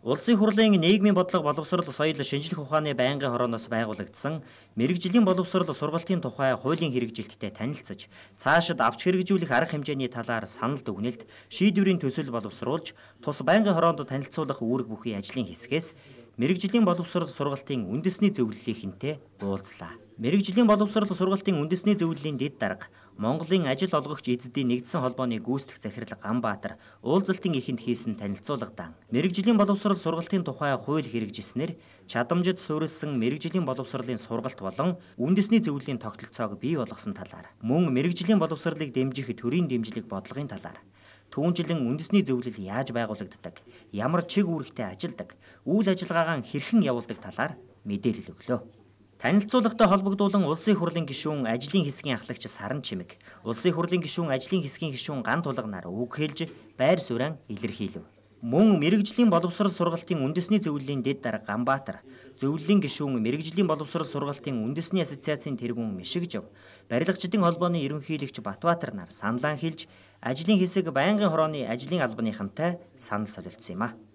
Улсын хурлын нийгмийн бодлого боловсрол соёл шинжлэх ухааны байнгын хорооноос байгуулагдсан мэрэгжлийн боловсрол сургалтын тухай хуулийн хэрэгжилттэй танилцаж, цаашид авч хэрэгжүүлэх арга хэмжээний талаар санал дүгнэлт, шийдвэрийн төсөл боловсруулж, тус байнгын хороонд танилцуулах үүрэг бүхий ажлын хэсгээс мэрэгжлийн боловсрол сургалтын үндэсний зөвлөлийнхэнтэй уулзлаа. Мэрэгжлийн боловсрол сургалтын үндэсний зөвлөлийн дэд дарга Монголын ажил олгогч эзэдийн нэгдсэн холбооны гүйцэтгэх захирал Ганбаатар уулзалтын эхэнд хийсэн танилцуулгадан мэрэгжлийн боловсрол сургалтын тухай хууль хэрэгжснээр чадамжид суурилсан мэрэгжлийн боловсролын сургалт болон үндэсний зөвлөлийн тогтолцоог бий болгосон талаар, мөн мэрэгжлийн боловсролыг дэмжих төрийн дэмжлэг бодлогын талаар, түүнчлэн үндэсний зөвлөл яаж байгуулагддаг, ямар чиг үүрэгтэй ажилдаг, үйл ажиллагаагаа хэрхэн явуулдаг талаар мэдээлэл өглөө. Танилцуулгатай холбогдуулан улсын хурлын гишүүн ажлын хэсгийн ахлагч Саран Чимэг, улсын хурлын гишүүн ажлын хэсгийн гишүүн Ган Тулганаар үг хэлж байр суурин илэрхийлв. Мөн мэрэгжлийн боловсрол сургалтын үндэсний зөвлөлийн дэд дарга Ганбаатар, зөвлөлийн гишүүн мэрэгжлийн боловсрол сургалтын үндэсний ассоциацийн тэргүүн Мишигжав, барилгачдын холбооны ерөнхийлөгч Батбаатар нар саналаа хэлж, ажлын хэсэг байнгын хорооны ажлын албаныхантай санал солилцсон юм а.